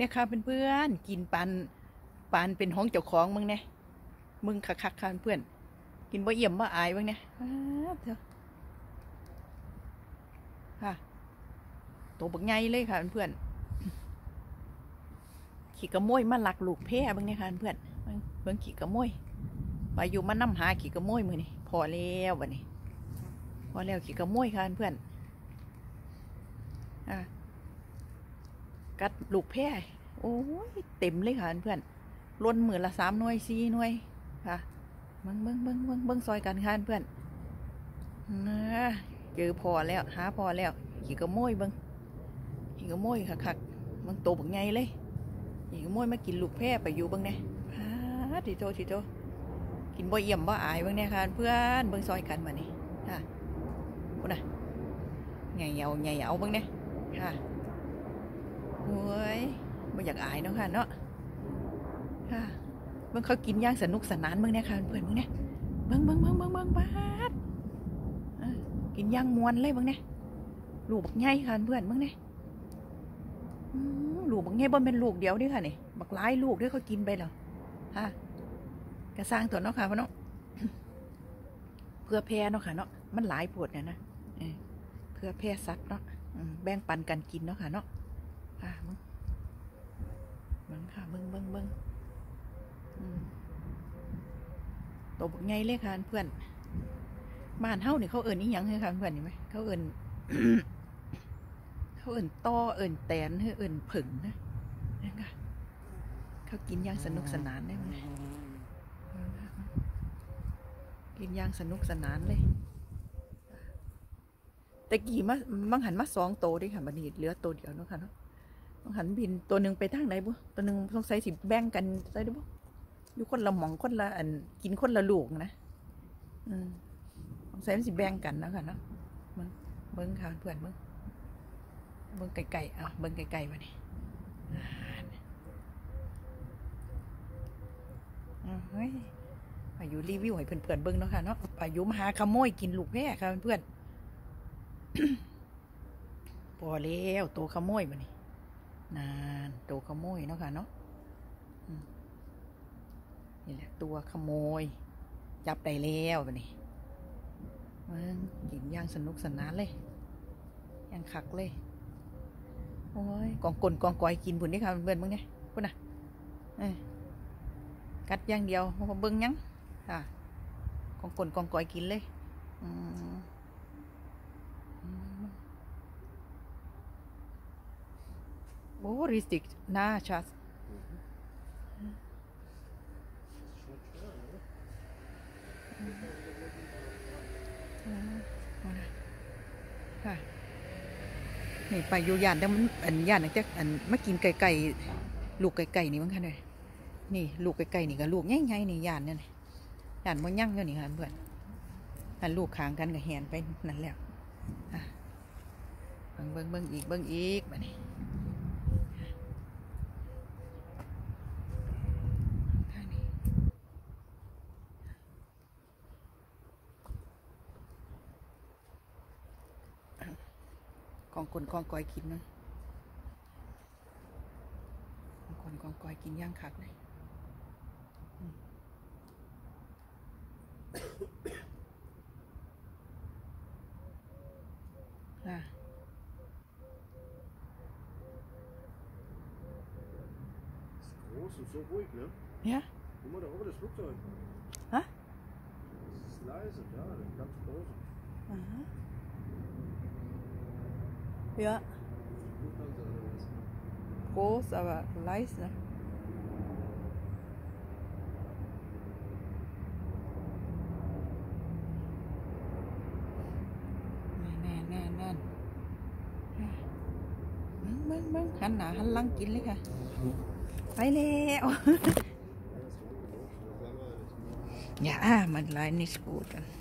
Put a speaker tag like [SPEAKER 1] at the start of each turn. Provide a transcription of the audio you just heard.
[SPEAKER 1] เนี่ยค่ะเพื่อนๆกินปานเป็นห้องเจ้าของมึงเนี่ยมึงคักค่ะเพื่อนกินบ่เอี่ยมบ่อายมึงเนี่ยเถอะค่ะตัวบักใหญ่เลยค่ะเพื่อนขี่กระโมยมาหลักลูกแพร่มึงเนี่ยค่ะเพื่อนเบิ่งขี่กระโมยไปอยู่มานั่หาขี่กระโมยมือนี่พอแล้ววันนี้พอแล้วขี่กระโมยค่ะเพื่อนกัดลูกแพร่โอ้ยเต็มเลยค่ะเพื่อนล้นมือละ3 หน่วย4 หน่วยค่ะเบิ้งซอยกันค่ะเพื่อนเจอพอแล้วหาพอแล้วขี่กระโมยเบิ้งขี่กระโมยคักมันโตบักไงเลยขี่กระโมยมากินลูกแพร่ไปอยู่เบิ้งเนี่ยทีโตกินบ่เอี่ยมบ่อายเบิ้งเนี่ยค่ะเพื่อนเบิ้งซอยกันมานี่ค่ะพูดนะไงเอาเบิ้งเนี่ยค่ะโอ้ยไม่อยากอายเนาะค่ะเนาะค่ะเบิ่งเขากินย่างสนุกสนานเบิ่งเนี่ยค่ะเพื่อนเบิ่งเนี่ยเบิ่งบาดกินย่างมวนเลยเบิ่งเนี่ยลูกบักใหญ่ค่ะเพื่อนเบิ่งเนี่ยลูกบักใหญ่บ่เป็นลูกเดียวด้วยค่ะนี่บักหลายลูกด้วยเขากินไปหรอค่ะกระสร้างตัวเนาะค่ะพ่อเนาะเพื่อแพร่เนาะค่ะเนาะมันหลายปวดเนี่ยนะเพื่อแพร่สัตว์เนาะแบ่งปันกันกินเนาะค่ะเนาะค่ะเบิ่งค่ะเบิ่งตัวบักไงเลยค่ะเพื่อนบ้านเฮาเนี่ยเขาเอิญนี่ยังเหรอค่ะเพื่อนเห็นไหมเขาเอิญ เขาเอิญต้อเอิญแตนเอิญผึ่งนะนี่ค่ะเขากินย่างสนุกสนานได้ไหมกินย่างสนุกสนานเลยแต่กี่มังหันมา2 ตัวด้วยค่ะบัดนี้เหลือตัวเดียวเนาะค่ะเนาะมังหันบินตัวหนึ่งไปทางไหนบุตัวหนึ่งต้องใส่สิแบ่งกันใส่ได้บุอยู่คนละหม่องคนละอันกินคนละลูกนะต้องใส่สิแบ่งกันนะค่ะเนาะเบิ้งค่ะเพื่อนเบิ้งไก่เบิ้งไก่มาเนี่ยอายุรีวิวให้เพื่อนเบิ้งเนาะค่ะเนาะอายุมหาขโมยกินลูกแพร่ค่ะเพื่อนพอแล้วโตขโมยมาเนี่ยนานตัวขโมยเนาะค่ะเนาะนี่แหละตัวขโมยจับได้แล้วแบบนี้มันกินย่างสนุกสนานเลยย่างคักเลยโอ้ยกองกอยกินบุญนี่ค่ะเพื่อนมึงเนี่ยพูดนะกัดย่างเดียวมาเบิ้งยังค่ะกองกอยกินเลยโอ้risticน่าชัดค่ะนี่ไปอยู่ย่านแต่มันย่านจะมากินไก่ลูกไก่นี่มั้งค่ะเลยนี่ลูกไก่นี่กับลูกใหญ่นี่ย่านเนี่ยย่านมันยั่งเนี่ยนี่ค่ะเพื่อนอันลูกขางกันกับแหนไปนั่นแหละเบิ้งอีกแบบนี้กองกอยกินนะกองกอยกินย่างคักเลย
[SPEAKER 2] Groß und so ruhig, ne?
[SPEAKER 1] Ja.
[SPEAKER 2] Guck mal da oben das Flugzeug.
[SPEAKER 1] Hä?
[SPEAKER 2] Das ist leise, ja, das ist ganz groß.
[SPEAKER 1] Aha. Ja. Groß, aber leise. Nè. เบิ่งหันหน้าหันหลังกินเลยค่ะไปแล้วอย่ามันไลน์นี่สกูต